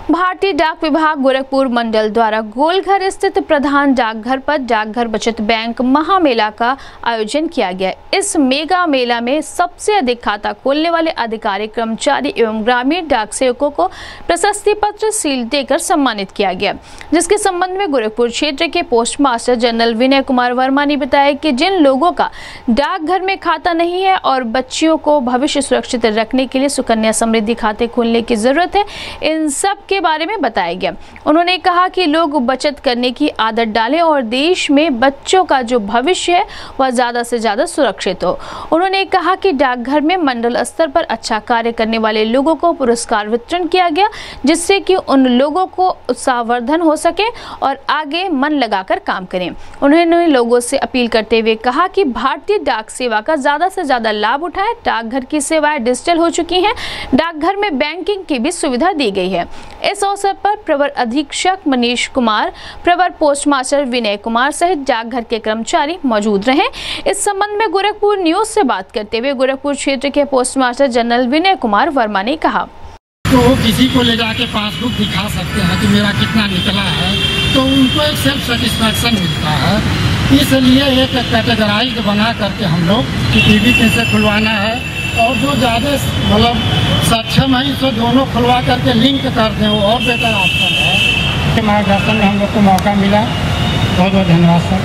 भारतीय डाक विभाग गोरखपुर मंडल द्वारा गोलघर स्थित प्रधान डाकघर पर डाकघर बचत बैंक महामेला का आयोजन किया गया। इस मेगा मेला में सबसे अधिक खाता खोलने वाले अधिकारी, कर्मचारी एवं ग्रामीण डाक सेवकों को प्रशस्ति पत्र, सील देकर सम्मानित किया गया, जिसके संबंध में गोरखपुर क्षेत्र के postmaster general Vinay Kumar Verma ने बताया कि जिन लोगों का डाकघर में खाता नहीं है और बच्चियों को भविष्य सुरक्षित रखने के लिए सुकन्या समृद्धि खाते खोलने की जरूरत है, इन सब के बारे में बताया गया। उन्होंने कहा कि लोग बचत करने की आदत डालें और देश में बच्चों का जो भविष्य है वह ज्यादा से ज्यादा सुरक्षित हो। उन्होंने कहा कि डाकघर में मंडल स्तर पर अच्छा कार्य करने वाले लोगों को पुरस्कार वितरण किया गया, जिससे कि उन लोगों को उत्साहवर्धन हो सके और आगे मन लगाकर काम करें। उन्होंने लोगों से अपील करते हुए कहा कि भारतीय डाक सेवा का ज्यादा से ज्यादा लाभ उठाएं। डाकघर की सेवाएं डिजिटल हो चुकी हैं, डाकघर में बैंकिंग की भी सुविधा दी गई है। इस अवसर पर प्रवर अधीक्षक मनीष कुमार, प्रवर पोस्ट मास्टर विनय कुमार सहित डाकघर के कर्मचारी मौजूद रहे। इस संबंध में गोरखपुर न्यूज से बात करते हुए गोरखपुर क्षेत्र के postmaster general Vinay Kumar Verma ने कहा, तो वो किसी को ले जाके पासबुक दिखा सकते हैं कि मेरा कितना निकला है, तो उनको एक सेल्फ सेटिस्फैक्शन मिलता है। इसलिए एक कैटेगराइज बना करके हम लोग कि टीवी कैसे खुलवाना है और जो ज़्यादा मतलब सक्षम है तो दोनों खुलवा करके लिंक कर दें, वो और बेटर ऑप्शन है। मार्गदर्शन में हम लोग को मौका मिला, बहुत बहुत धन्यवाद सर।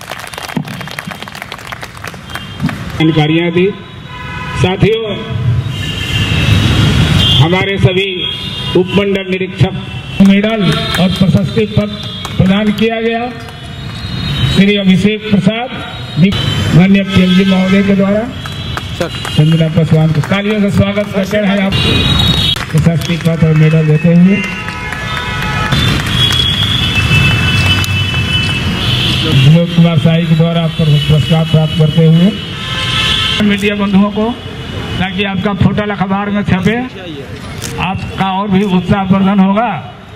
जानकारियाँ दी। साथियों, हमारे सभी उपमंडल निरीक्षक मेडल और प्रशस्ति पत्र प्रदान किया गया। श्री अभिषेक प्रसाद माननीय पीएमजी महोदय के द्वारा संजना पासवान को तालियों से स्वागत करते हैं। आप प्रशस्ति पत्र और मेडल देते हुए विनोद कुमार शाही के द्वारा पुरस्कार प्राप्त करते हुए मीडिया बंधुओं को, ताकि आपका फोटो अखबार में छपे, आपका और भी उत्साहवर्धन होगा।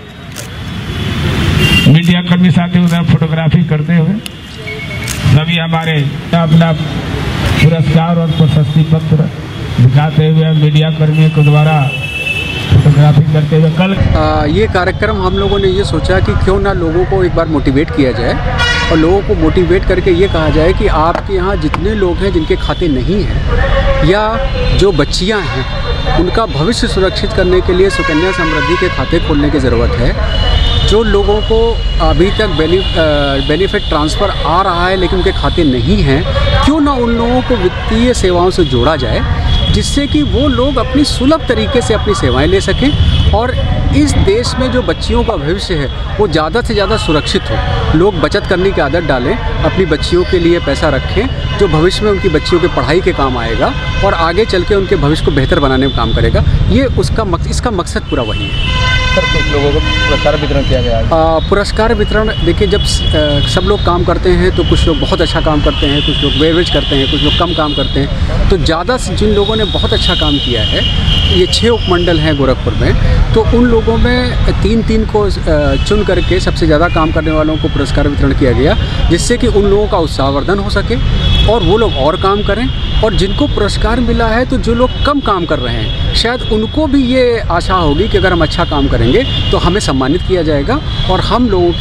मीडिया कर्मी साथी उधर फोटोग्राफी करते हुए सभी हमारे अपना पुरस्कार और प्रशस्ति पत्र दिखाते हुए मीडिया कर्मियों के द्वारा फोटोग्राफी करते हुए कल ये कार्यक्रम हम लोगों ने ये सोचा कि क्यों ना लोगों को एक बार मोटिवेट किया जाए और लोगों को मोटिवेट करके ये कहा जाए कि आपके यहाँ जितने लोग हैं जिनके खाते नहीं हैं या जो बच्चियाँ हैं उनका भविष्य सुरक्षित करने के लिए सुकन्या समृद्धि के खाते खोलने की ज़रूरत है। जो लोगों को अभी तक बेनिफिट ट्रांसफ़र आ रहा है लेकिन उनके खाते नहीं हैं, क्यों ना उन लोगों को वित्तीय सेवाओं से जोड़ा जाए, जिससे कि वो लोग अपनी सुलभ तरीके से अपनी सेवाएं ले सकें और इस देश में जो बच्चियों का भविष्य है वो ज़्यादा से ज़्यादा सुरक्षित हो। लोग बचत करने की आदत डालें, अपनी बच्चियों के लिए पैसा रखें जो भविष्य में उनकी बच्चियों के पढ़ाई के काम आएगा और आगे चल के उनके भविष्य को बेहतर बनाने में काम करेगा। ये इसका मकसद पूरा वही है। सर, कुछ लोगों को पुरस्कार वितरण किया गया है। पुरस्कार वितरण देखिए, जब सब लोग काम करते हैं तो कुछ लोग बहुत अच्छा काम करते हैं, कुछ लोग एवरेज करते हैं, कुछ लोग कम काम करते हैं। तो ज़्यादा जिन लोगों ने बहुत अच्छा काम किया है, ये 6 उपमंडल हैं गोरखपुर में, तो उन लोगों में 3-3 को चुन करके सबसे ज़्यादा काम करने वालों को पुरस्कार वितरण किया गया, जिससे कि उन लोगों का उत्साहवर्धन हो सके और वो लोग और काम करें। और जिनको पुरस्कार मिला है तो जो लोग कम काम कर रहे हैं शायद उनको भी ये आशा होगी कि अगर हम अच्छा काम करेंगे तो हमें सम्मानित किया जाएगा और हम लोगों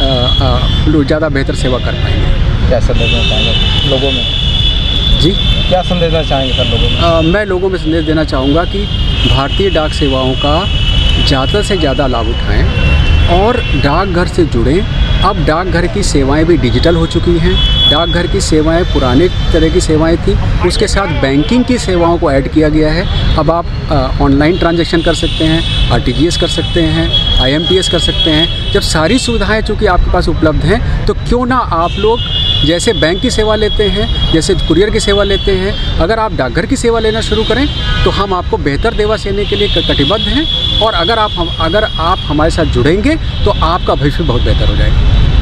की ज़्यादा बेहतर सेवा कर पाएंगे। क्या संदेश देना चाहेंगे लोगों में? जी, क्या संदेश देना चाहेंगे सर लोगों में? मैं लोगों में संदेश देना चाहूँगा कि भारतीय डाक सेवाओं का ज़्यादा से ज़्यादा लाभ उठाएं और डाकघर से जुड़ें। अब डाकघर की सेवाएं भी डिजिटल हो चुकी हैं। डाकघर की सेवाएं पुराने तरह की सेवाएं थी, उसके साथ बैंकिंग की सेवाओं को ऐड किया गया है। अब आप ऑनलाइन ट्रांजैक्शन कर सकते हैं, RTGS कर सकते हैं, IMPS कर सकते हैं। जब सारी सुविधाएं चूँकि आपके पास उपलब्ध हैं, तो क्यों ना आप लोग जैसे बैंक की सेवा लेते हैं, जैसे कुरियर की सेवा लेते हैं, अगर आप डाकघर की सेवा लेना शुरू करें तो हम आपको बेहतर सेवा देने के लिए कटिबद्ध हैं। और अगर आप हमारे साथ जुड़ेंगे तो आपका भविष्य बहुत बेहतर हो जाएगा।